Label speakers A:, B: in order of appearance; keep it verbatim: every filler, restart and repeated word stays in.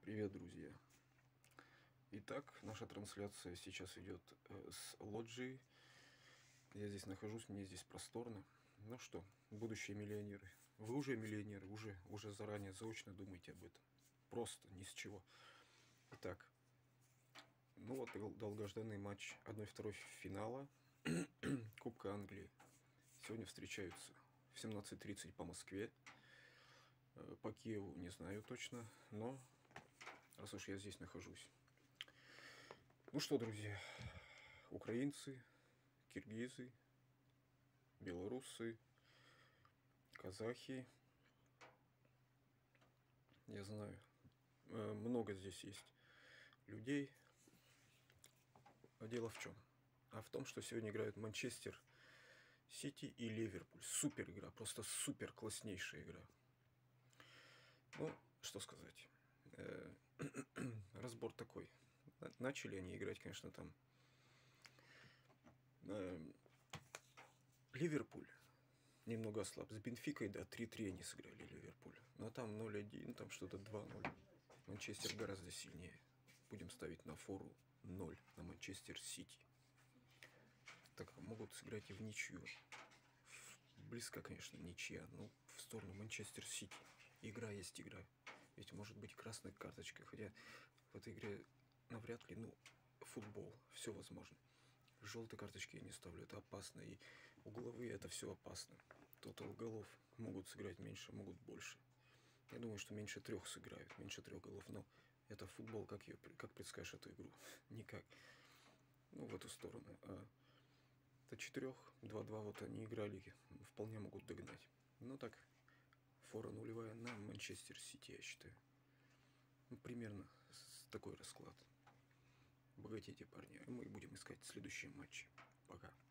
A: Привет, друзья! Итак, наша трансляция сейчас идет э, с лоджии. Я здесь нахожусь, мне здесь просторно. Ну что, будущие миллионеры. Вы уже миллионеры, уже, уже заранее заочно думаете об этом. Просто, ни с чего. Итак, ну вот и долгожданный матч одна вторая финала Кубка Англии. Сегодня встречаются в семнадцать тридцать по Москве. По Киеву не знаю точно, но раз уж я здесь нахожусь. Ну что, друзья, украинцы, киргизы, белорусы, казахи, я знаю, много здесь есть людей. А дело в чем? А в том, что сегодня играют Манчестер Сити и Ливерпуль. Супер игра, просто супер класснейшая игра. Ну, что сказать. Разбор такой. Начали они играть, конечно, там. Ливерпуль немного ослаб. С Бенфикой, да, три-три они сыграли, Ливерпуль. Но там ноль один, там что-то два-ноль. Манчестер гораздо сильнее. Будем ставить на фору ноль на Манчестер Сити. Так, могут сыграть и в ничью. Близко, конечно, ничья, но в сторону Манчестер Сити. Игра есть игра. Ведь может быть красная карточка, хотя в этой игре навряд ли, ну, футбол, все возможно. Желтые карточки я не ставлю, это опасно, и угловые это все опасно. Тотал голов могут сыграть меньше, могут больше. Я думаю, что меньше трех сыграют, меньше трех голов, но это футбол, как, ее, как предскажешь эту игру? Никак. Ну, в эту сторону. А до четырех, два-два вот они играли, вполне могут догнать. Ну так, фора нулевая на Манчестер Сити, я считаю. Ну, примерно такой расклад. Богатейте, парни. Мы будем искать следующие матчи. Пока.